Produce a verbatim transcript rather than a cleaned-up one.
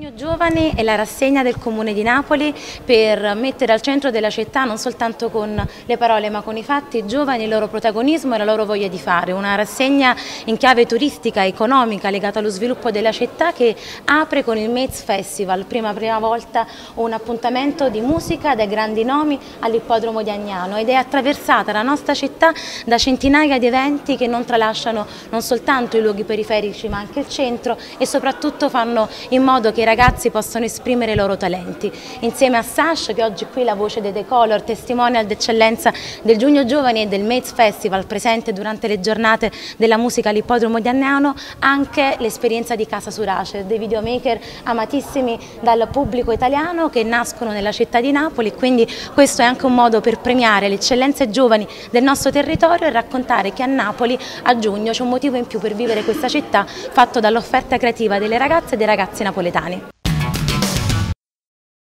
Giugno Giovani è la rassegna del Comune di Napoli per mettere al centro della città, non soltanto con le parole ma con i fatti, i giovani, il loro protagonismo e la loro voglia di fare. Una rassegna in chiave turistica, economica, legata allo sviluppo della città, che apre con il Maze Festival, prima, prima volta un appuntamento di musica dai grandi nomi all'ippodromo di Agnano, ed è attraversata la nostra città da centinaia di eventi che non tralasciano non soltanto i luoghi periferici ma anche il centro, e soprattutto fanno in modo che i ragazzi possano esprimere i loro talenti. Insieme a Sash, che oggi qui la voce dei The Color, testimonial d'eccellenza del Giugno Giovani e del Maze Festival, presente durante le giornate della musica all'ippodromo di Agnano, anche l'esperienza di Casa Surace, dei videomaker amatissimi dal pubblico italiano che nascono nella città di Napoli. Quindi questo è anche un modo per premiare le eccellenze giovani del nostro territorio e raccontare che a Napoli a giugno c'è un motivo in più per vivere questa città, fatto dall'offerta creativa delle ragazze e dei ragazzi napoletani.